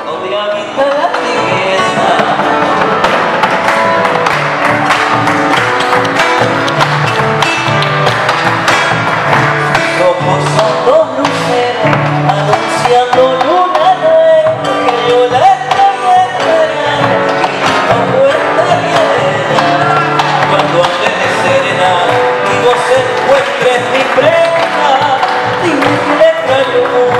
donde habita la tibieza. Sus ojos son dos luceros anunciando luna nueva, que yo la estoy esperando y no vuelta llena. Cuando ande de serena y vos encuentres mi prenda, dime que le traigo